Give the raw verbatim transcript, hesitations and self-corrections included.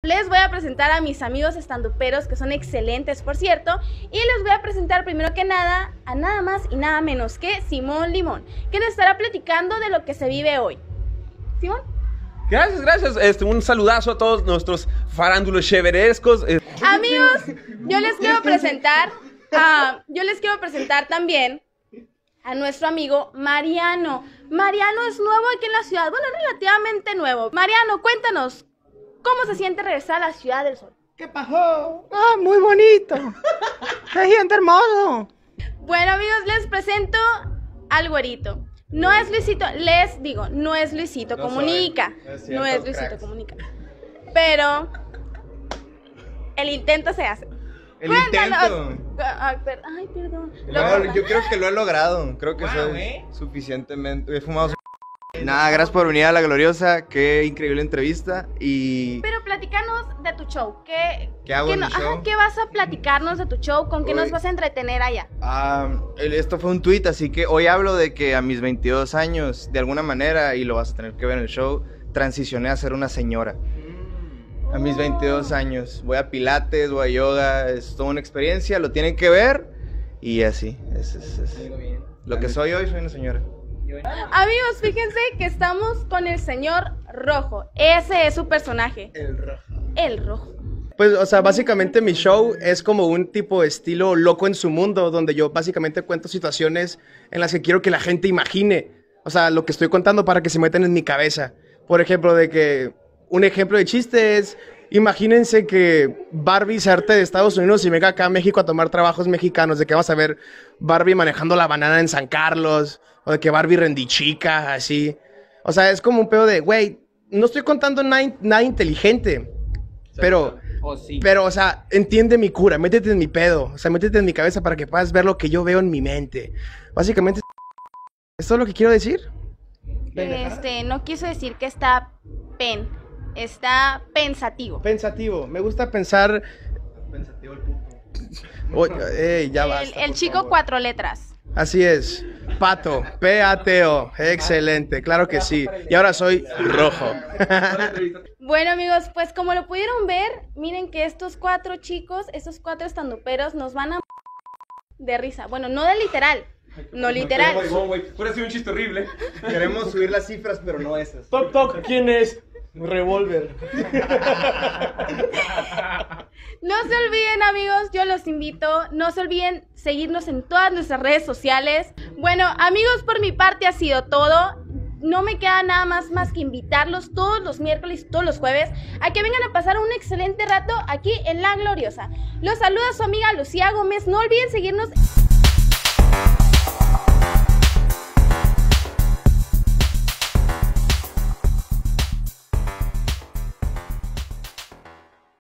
Les voy a presentar a mis amigos estanduperos, que son excelentes, por cierto, y les voy a presentar primero que nada a nada más y nada menos que Simón Limón, que nos estará platicando de lo que se vive hoy. ¿Simón? Gracias, gracias. Este, un saludazo a todos nuestros farándulos cheverescos. Amigos, yo les quiero presentar, a, yo les quiero presentar también a nuestro amigo Mariano. Mariano es nuevo aquí en la ciudad, bueno, relativamente nuevo. Mariano, cuéntanos, ¿cómo se siente regresar a la Ciudad del Sol? ¿Qué pasó? Ah, muy bonito. Se siente hermoso. Bueno, amigos, les presento al güerito. No es Luisito, les digo, no es Luisito no Comunica. Soy, es cierto, no es Luisito cracks. Comunica. Pero el intento se hace. El Cuéntanos. intento. Ay, per ay, perdón. No, yo creo que lo he logrado. Creo que wow, soy ¿eh? suficientemente. He fumado. Nada, gracias por venir a La Gloriosa. Qué increíble entrevista. Y. Pero platícanos de tu show. ¿Qué, ¿Qué hago qué, en no, mi show? Ajá, ¿Qué vas a platicarnos de tu show? ¿Con qué hoy, nos vas a entretener allá? Um, esto fue un tweet, así que hoy hablo de que a mis veintidós años, de alguna manera, y lo vas a tener que ver en el show, transicioné a ser una señora. A mis veintidós años. Voy a pilates, voy a yoga, es toda una experiencia, lo tienen que ver. Y así, es, es, es. Lo que soy hoy, soy una señora. Amigos, fíjense que estamos con el señor Rojo. Ese es su personaje. El Rojo. El Rojo. Pues, o sea, básicamente mi show es como un tipo de estilo loco en su mundo, donde yo básicamente cuento situaciones en las que quiero que la gente imagine, o sea, lo que estoy contando para que se metan en mi cabeza. Por ejemplo, de que un ejemplo de chiste es, imagínense que Barbie se arte de Estados Unidos y venga acá a México a tomar trabajos mexicanos, de que vamos a ver Barbie manejando la banana en San Carlos, o de que Barbie rendichica, así. O sea, es como un pedo de, güey, no estoy contando nada, nada inteligente, pero, oh, sí. pero, o sea, entiende mi cura, métete en mi pedo, o sea, métete en mi cabeza para que puedas ver lo que yo veo en mi mente. Básicamente, ¿esto es lo que quiero decir? Este, no quiso decir que está pen, está pensativo. Pensativo, me gusta pensar... Pensativo el puto. Oh, ey, ya el, basta, el chico favor. Cuatro letras. Así es, Pato, P A T O, excelente, claro que sí. Y ahora soy Rojo. Bueno, amigos, pues como lo pudieron ver, miren que estos cuatro chicos, estos cuatro estanduperos nos van a de risa. Bueno, no de literal, no literal. Puede ser un chiste horrible. Queremos subir las cifras, pero no esas. Toc, toc, ¿quién es? Revolver. No se olviden, amigos, yo los invito, no se olviden seguirnos en todas nuestras redes sociales. Bueno, amigos, por mi parte ha sido todo. No me queda nada más más que invitarlos todos los miércoles y todos los jueves a que vengan a pasar un excelente rato aquí en La Gloriosa. Los saluda su amiga Lucía Gómez. No olviden seguirnos